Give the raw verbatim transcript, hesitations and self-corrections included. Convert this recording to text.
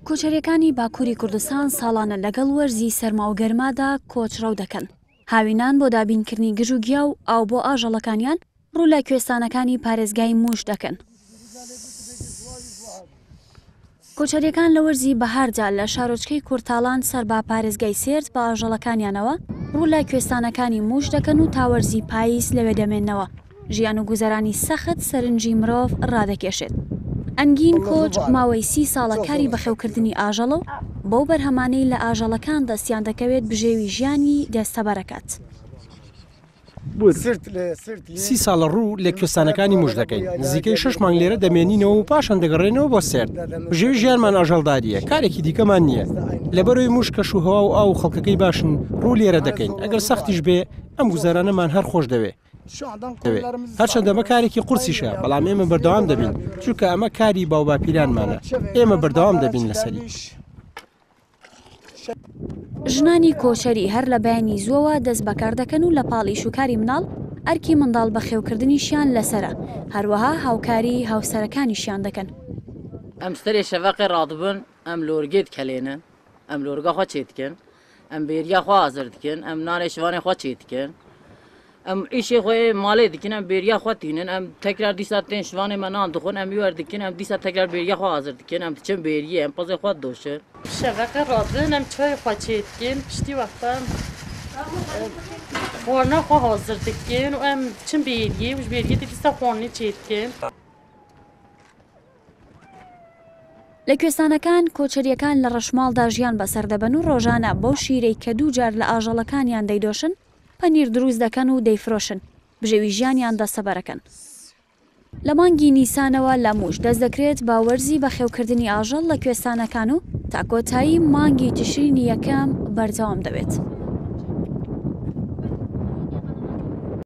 کۆچەریەکانی باکووری کوردستان ساڵانە لەگەڵ وەرزی سەرما و گەرمادا کۆچڕەو دەکەن. هاوینان بۆ دابینکردنی گژ و گیا و ئاو بۆ ئاژەڵەکانیان ڕوو لە کوێستانەکانی پارێزگای موش دەکەن. کۆچەریەکان لە وەرزی بەهاردا لە شارۆچکەی کورتاڵان سەر با پارێزگای سێرد بە ئاژەڵەکانیانەوە ڕوو لە کوێستانەکانی موش دەکەن و تاوەرزی پاییز لەوێ دەمێنەوە. ژیان و گوزەرانی سەخت سەرنجی مرۆڤ ڕادەکێشێت. ئەنگین کۆچ ماوەی سی ساڵە کاری بەخێوکردنی ئاژەڵە و بەو بەرهەمانەی لە ئاژەڵەکان دەستیان دەکەوێت بژێوی ژیانی دەستەبەرەکات. سی ساڵە ڕوو لە کوێستانەکانی موش دەکەین. نزیکەی شەش مانگ لێرە دەمێنینەوە و پاشان دەگەڕێنەوە بۆ سێرد. بژێوی ژیانمان ئاژەڵداریە، کارێکی دیکەمان نییە. لەبەرەوەی موش کەش و هەوا و ئاو و خەڵکەکەی باشن ڕوو لێرە دەکەین. ئەگەر سەختیش بێ ئەم گوزارانەمان هەر خۆش دەوێت. هەرچەندە ئەمە کارێکی قورسیشە، بەڵام ئێمە بەردەوام دەبین چونکە ئەمە کاری باوباپیرانمانە. ئێمە بەردەوام دەبین لەسەری. ژنانی کۆچەری هەر لە بەیانی زووەوە دەست بەکار دەکەن و لە پاڵی شوکاری مناڵ ئەرکی منداڵ بەخێوکردنیشیان لەسرە، هەروەها هاوکاری هاوسەرەکانیشیان دەکەن. ئەم ستەرێ شەڤەقی ڕادبن ئەم لۆرگێت کەلێنن، ئەم لۆرگە خوا چێ دکن، ئەم بێریە خوا ئازر دکن، ئەم نانێ شوانێ خوا چێ دکن، ئەم ئیشێ خۆی ماڵێ دکن، ئەم بێریە خوا تینن، ئەم تەکرار دیسا تێن شوانێ مە نان دخۆن، ئەم وەر دکن، ئەم دیسا تەکرار بێریە خوا ئازر دکن، ئەم چەند بێریە ئەم پەزێ خوا دۆشن. شەڤەقی ڕادبن ئەم چۆی خوا چێ دکن، پشتی وەختان خۆرنە خوا ئازر دکن و ئەم چەند بێریە وش بێریە دیسا خۆرنی چێ دکن. لە کوێستانەکان کۆچەریەکان لە ڕەشماڵدا ژیان بەسەر دەبەن و ڕۆژانە بەو شیرەی کە دوو جار لە ئاژەڵەکانیان دەیدۆشن پەنیر دروست دەکەن و دەیفرۆشن، بژێوی ژیانیان دەستەبەرەکەن. لە مانگی نیسانەوە لە موش دەست دەکرێت باوەرزی بەخێوکردنی ئاژەڵ لە کوێستانەکان و تا کۆتایی مانگی تشرینی یەکەم بەردەوام دەبێت.